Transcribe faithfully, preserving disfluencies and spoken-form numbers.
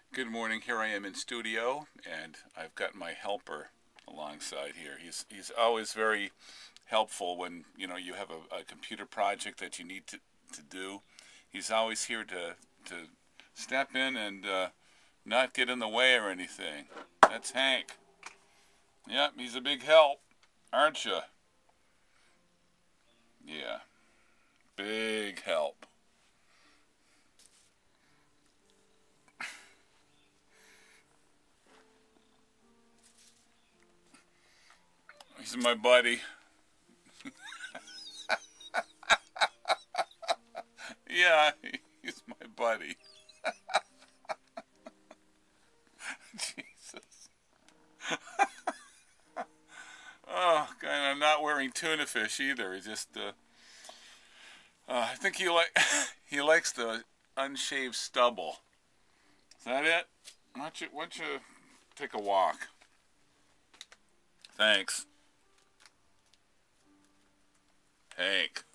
Good morning. Here I am in studio, and I've got my helper alongside here. He's he's always very helpful when you know you have a, a computer project that you need to, to do. He's always here to to step in and uh, not get in the way or anything. That's Hank. Yep, he's a big help, aren't you? Yeah, big help. He's my buddy. Yeah, he's my buddy. Jesus. Oh, God, I'm not wearing tuna fish either. He just, uh, uh, I think he like he likes the unshaved stubble. Is that it? Why don't you, why don't you take a walk? Thanks, Hank.